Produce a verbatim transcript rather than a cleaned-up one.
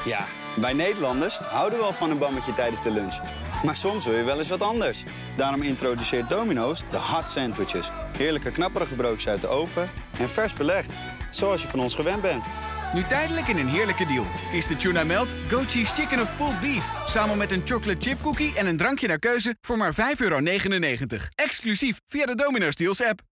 Ja, wij Nederlanders houden wel van een bammetje tijdens de lunch. Maar soms wil je wel eens wat anders. Daarom introduceert Domino's de hot sandwiches. Heerlijke knapperige broodjes uit de oven en vers belegd. Zoals je van ons gewend bent. Nu tijdelijk in een heerlijke deal. Kies de tuna melt, goat cheese chicken of pulled beef. Samen met een chocolate chip cookie en een drankje naar keuze voor maar vijf euro negenennegentig. Exclusief via de Domino's Deals app.